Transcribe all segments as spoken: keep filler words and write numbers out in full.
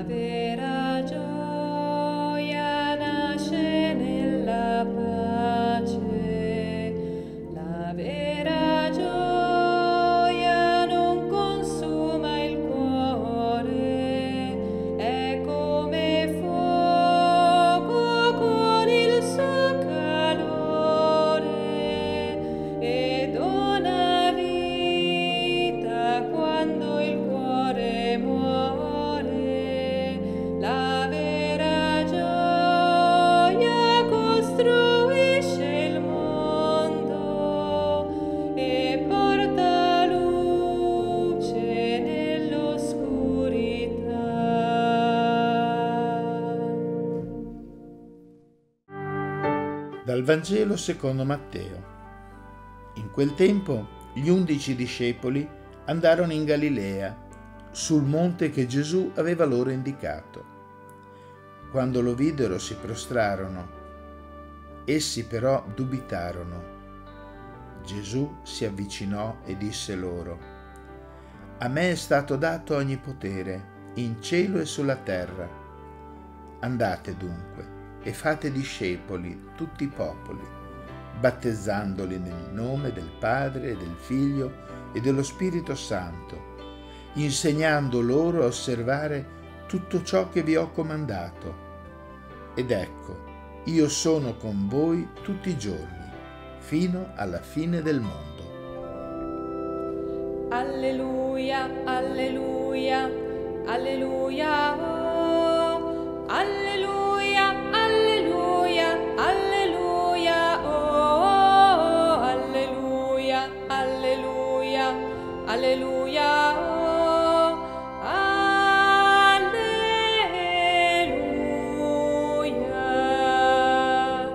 vera gioia nasce nella pace, la vera gioia non consuma il cuore, è come fuoco con il suo calore e dona vita quando il cuore muore. La vera gioia costruisce il mondo e porta luce nell'oscurità. Dal Vangelo secondo Matteo. In quel tempo gli undici discepoli andarono in Galilea, sul monte che Gesù aveva loro indicato. Quando lo videro si prostrarono. Essi però dubitarono. Gesù si avvicinò e disse loro: A me è stato dato ogni potere, in cielo e sulla terra. Andate dunque e fate discepoli tutti i popoli, battezzandoli nel nome del Padre e del Figlio e dello Spirito Santo, insegnando loro a osservare tutto ciò che vi ho comandato. Ed ecco, io sono con voi tutti i giorni, fino alla fine del mondo. Alleluia, alleluia, alleluia, oh, alleluia, alleluia, alleluia, oh, oh, alleluia, alleluia, alleluia, oh, alleluia.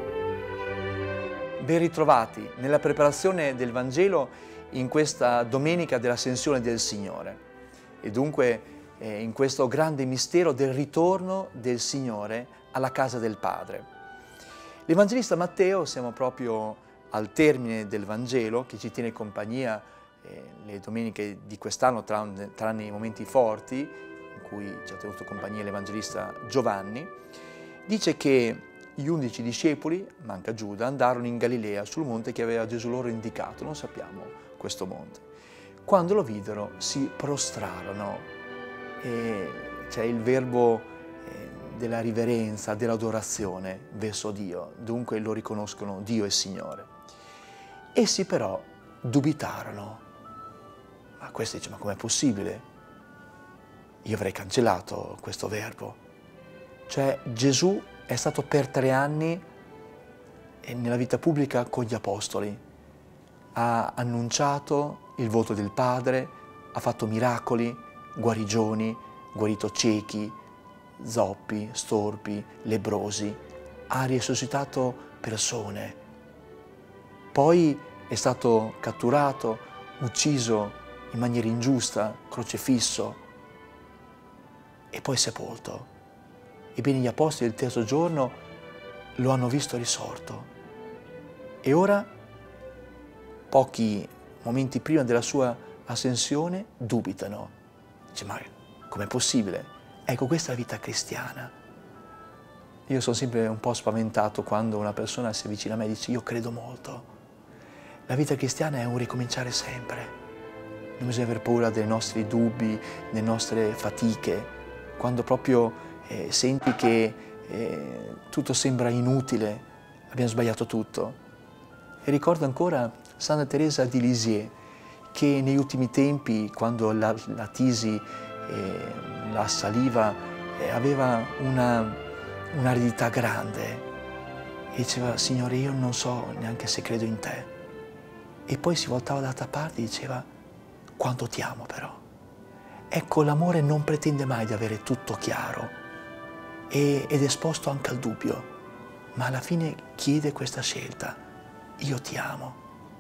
Ben ritrovati nella preparazione del Vangelo in questa domenica dell'Ascensione del Signore e dunque eh, in questo grande mistero del ritorno del Signore alla casa del Padre. L'Evangelista Matteo, siamo proprio al termine del Vangelo che ci tiene compagnia eh, le domeniche di quest'anno, tranne, tranne i momenti forti in cui ci ha tenuto compagnia l'Evangelista Giovanni, dice che gli undici discepoli, manca Giuda, andarono in Galilea sul monte che aveva Gesù loro indicato, non sappiamo questo monte. Quando lo videro si prostrarono, e c'è il verbo eh, della riverenza, dell'adorazione verso Dio, dunque lo riconoscono Dio e Signore. Essi però dubitarono, ma questo dice, ma com'è possibile? Io avrei cancellato questo verbo, cioè Gesù è stato per tre anni nella vita pubblica con gli apostoli, ha annunciato il volto del Padre, ha fatto miracoli, guarigioni, guarito ciechi, zoppi, storpi, lebbrosi, ha risuscitato persone. Poi è stato catturato, ucciso in maniera ingiusta, crocefisso e poi sepolto. Ebbene, gli apostoli il terzo giorno lo hanno visto risorto. E ora, pochi momenti prima della sua ascensione, dubitano. Dice, ma com'è possibile? Ecco, questa è la vita cristiana. Io sono sempre un po' spaventato quando una persona si avvicina a me e dice, io credo molto. La vita cristiana è un ricominciare sempre. Non bisogna aver paura dei nostri dubbi, delle nostre fatiche, quando proprio Eh, senti che eh, tutto sembra inutile, abbiamo sbagliato tutto. E ricordo ancora Santa Teresa di Lisieux, che negli ultimi tempi, quando la, la tisi, eh, la saliva, eh, aveva una, un'aridità grande, e diceva, Signore, io non so neanche se credo in te. E poi si voltava dall'altra parte e diceva, quanto ti amo però. Ecco, l'amore non pretende mai di avere tutto chiaro, ed è esposto anche al dubbio, ma alla fine chiede questa scelta, io ti amo.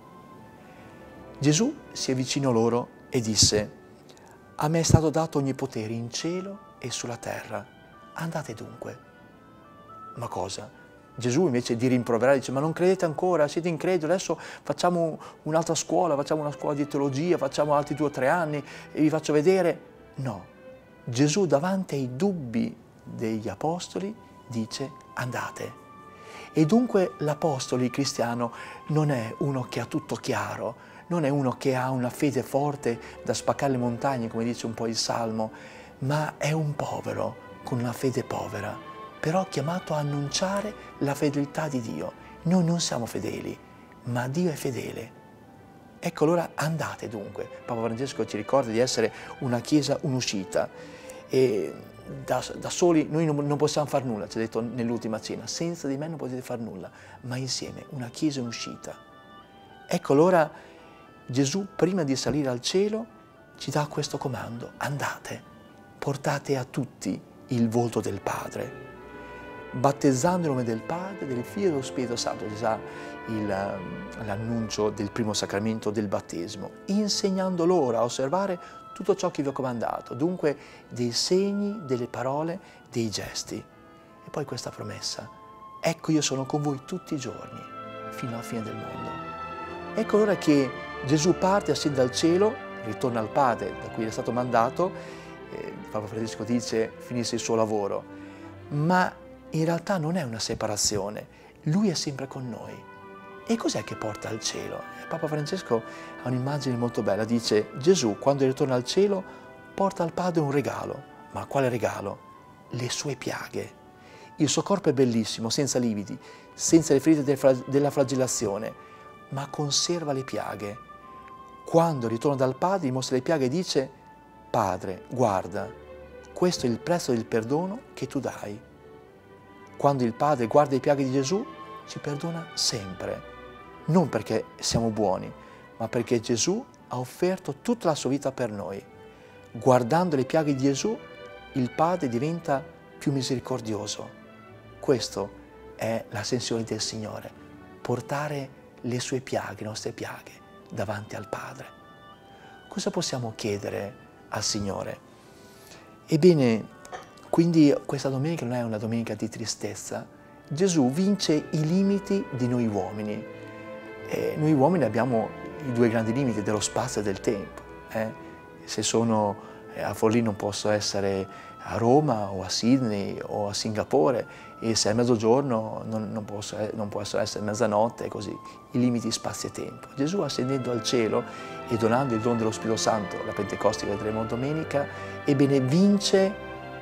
Gesù si avvicinò loro e disse, a me è stato dato ogni potere in cielo e sulla terra, andate dunque. Ma cosa? Gesù invece di rimproverare dice, ma non credete ancora, siete increduli, adesso facciamo un'altra scuola, facciamo una scuola di teologia, facciamo altri due o tre anni e vi faccio vedere. No, Gesù davanti ai dubbi degli apostoli dice andate. E dunque l'apostolo, il cristiano, non è uno che ha tutto chiaro, non è uno che ha una fede forte da spaccare le montagne, come dice un po' il Salmo, ma è un povero con una fede povera, però chiamato a annunciare la fedeltà di Dio. Noi non siamo fedeli, ma Dio è fedele. Ecco, allora andate dunque. Papa Francesco ci ricorda di essere una chiesa un'uscita. E da, da soli noi non, non possiamo fare nulla, ci ha detto nell'ultima cena. Senza di me non potete fare nulla, ma insieme, una chiesa un'uscita. Ecco, allora Gesù, prima di salire al cielo, ci dà questo comando. Andate, portate a tutti il volto del Padre, battezzando il nome del Padre, del Figlio e dello Spirito Santo, che sa l'annuncio del primo sacramento del battesimo, insegnando loro a osservare tutto ciò che vi ho comandato, dunque dei segni, delle parole, dei gesti. E poi questa promessa, ecco io sono con voi tutti i giorni, fino alla fine del mondo. Ecco allora che Gesù parte, ascende dal cielo, ritorna al Padre da cui è stato mandato, eh, Papa Francesco dice finisce il suo lavoro, ma in realtà non è una separazione, Lui è sempre con noi. E cos'è che porta al cielo? Papa Francesco ha un'immagine molto bella, dice Gesù quando ritorna al cielo porta al Padre un regalo, ma quale regalo? Le sue piaghe. Il suo corpo è bellissimo, senza lividi, senza le ferite della flagellazione, ma conserva le piaghe. Quando ritorna dal Padre, gli mostra le piaghe e dice Padre, guarda, questo è il prezzo del perdono che tu dai. Quando il Padre guarda le piaghe di Gesù, ci perdona sempre. Non perché siamo buoni, ma perché Gesù ha offerto tutta la sua vita per noi. Guardando le piaghe di Gesù, il Padre diventa più misericordioso. Questa è l'ascensione del Signore, portare le sue piaghe, le nostre piaghe, davanti al Padre. Cosa possiamo chiedere al Signore? Ebbene, quindi questa domenica non è una domenica di tristezza. Gesù vince i limiti di noi uomini. E noi uomini abbiamo i due grandi limiti dello spazio e del tempo. Eh? Se sono a Forlì non posso essere a Roma o a Sydney o a Singapore, e se è mezzogiorno non, non, posso, non posso essere mezzanotte, e così. I limiti spazio e tempo. Gesù, ascendendo al cielo e donando il dono dello Spirito Santo, la Pentecoste che vedremo domenica, ebbene vince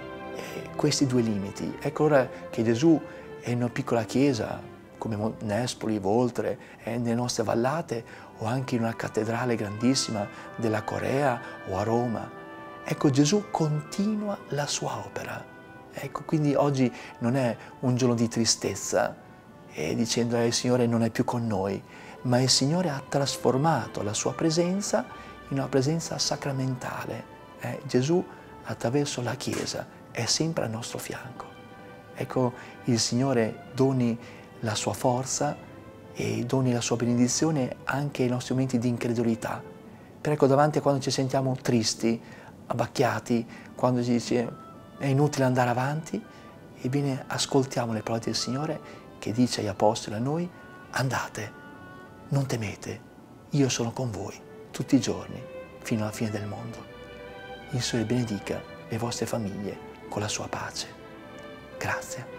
eh, questi due limiti. Ecco ora che Gesù è in una piccola chiesa, come Nespoli, Voltre, eh, nelle nostre vallate, o anche in una cattedrale grandissima della Corea o a Roma. Ecco, Gesù continua la sua opera. Ecco, quindi oggi non è un giorno di tristezza, eh, dicendo che eh, il Signore non è più con noi, ma il Signore ha trasformato la sua presenza in una presenza sacramentale. Eh, Gesù, attraverso la Chiesa, è sempre al nostro fianco. Ecco, il Signore doni la sua forza e doni la sua benedizione anche ai nostri momenti di incredulità. Per ecco, davanti a quando ci sentiamo tristi, abbacchiati, quando ci dice è inutile andare avanti, ebbene ascoltiamo le parole del Signore che dice agli Apostoli, a noi, andate, non temete, io sono con voi tutti i giorni fino alla fine del mondo. Il Signore benedica le vostre famiglie con la sua pace. Grazie.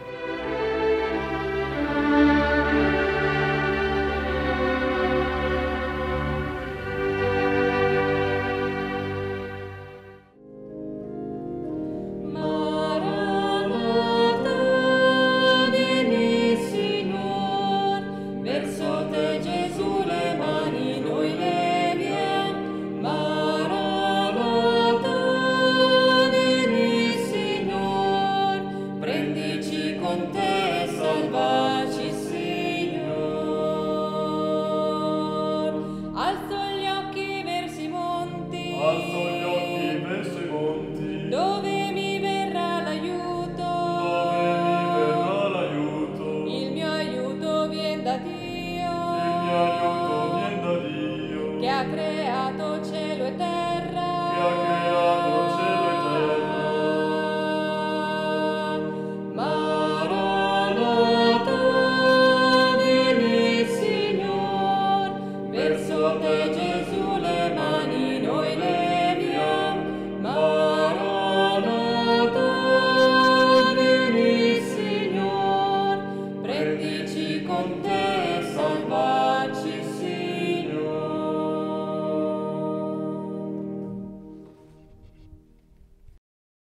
Prendici monte